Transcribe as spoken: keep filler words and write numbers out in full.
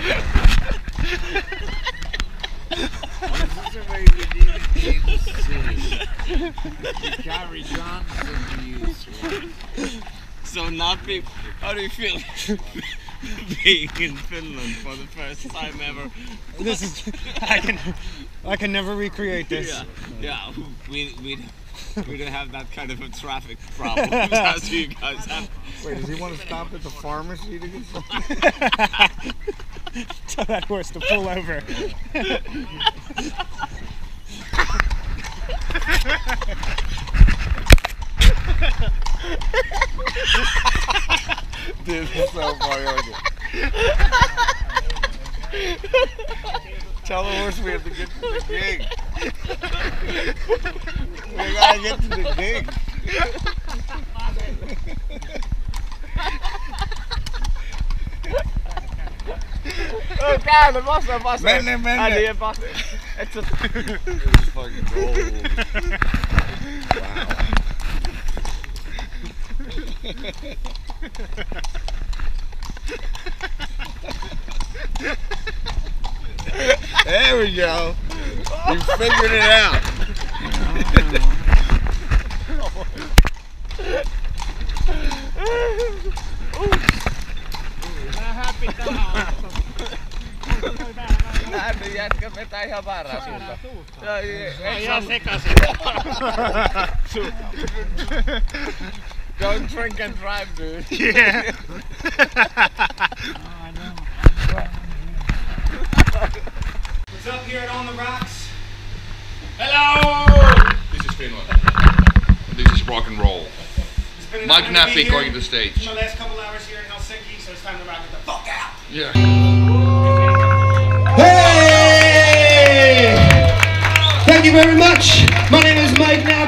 is the way we did it in the city. You carry guns and you use one. So not be. How do you feel being in Finland for the first time ever? This is. I can. I can never recreate this. Yeah, yeah. We we we don't have that kind of a traffic problem as you guys have. Wait, does he want to stop at the pharmacy to get something? Tell that horse to pull over. Dude, that's so funny. Tell the horse we have to get to the gig. We gotta get to the gig. Käännä vasen vasen. Mene, mene. Äli epäs. Et sä... This is fucking gold. There we go. You figured it out. Nähnyt jätkä vetää ihan väärää suuntaan. Ei ihan sekaisin. Don't drink and drive, dude. Yeah. What's up here at On the Rocks? Hello! This is Finland. This is rock and roll. Mike Nappy going to the stage. It's my last couple hours here in Helsinki, so it's time to rock it the fuck out! Yeah. Hey! Thank you very much. My name is Mike Nappy.